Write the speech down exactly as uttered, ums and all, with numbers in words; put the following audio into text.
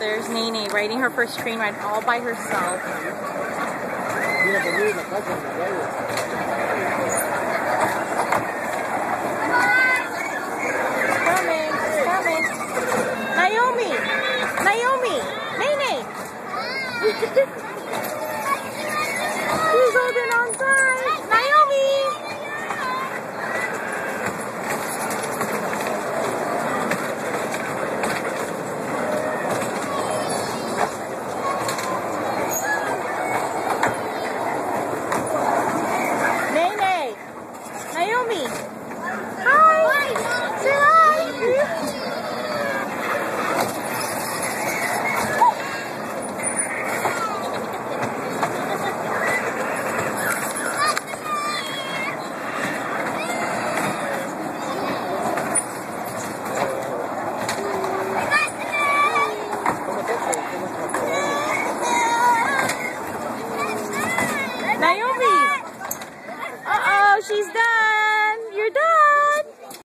There's Nene riding her first train ride all by herself. Coming, coming. Naomi! Naomi! Nene! She's holding on tight! Naomi! Nene! Naomi! Hi! Say hi! Naomi! Uh-oh, she's done!